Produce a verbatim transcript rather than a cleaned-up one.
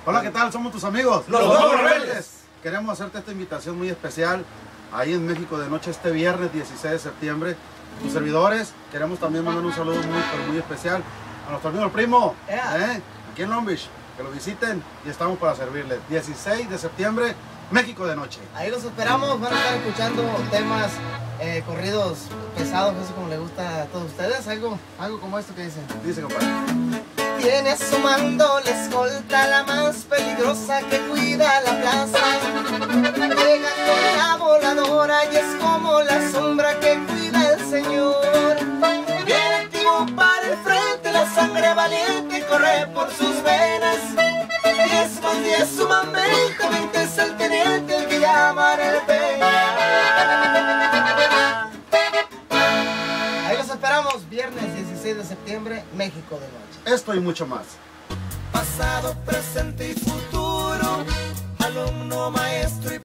Hola, ¿qué tal? Somos tus amigos, Los Nuevos Rebeldes. Queremos hacerte esta invitación muy especial ahí en México de Noche este viernes dieciséis de septiembre. Tus servidores, queremos también mandar un saludo muy, pero muy especial a nuestro amigo el primo, Yeah. ¿eh? aquí en Long Beach, que lo visiten y estamos para servirles. dieciséis de septiembre, México de Noche. Ahí los esperamos, van a estar escuchando temas, eh, corridos pesados, así como le gusta a todos ustedes. Algo, algo como esto que dicen. Dice, compadre. Viene asomando la escolta, la más peligrosa que cuida la plaza. Llega con la voladora y es como la sombra que cuida el Señor. Viene activo para el frente, la sangre valiente corre por sus venas. Diez más diez suman veinte, veinte es el teniente, el que llaman el Peña. Ahí los esperamos, viernes dieciséis de septiembre, México de Noche. Esto y mucho más. Pasado, presente y futuro, alumno, maestro y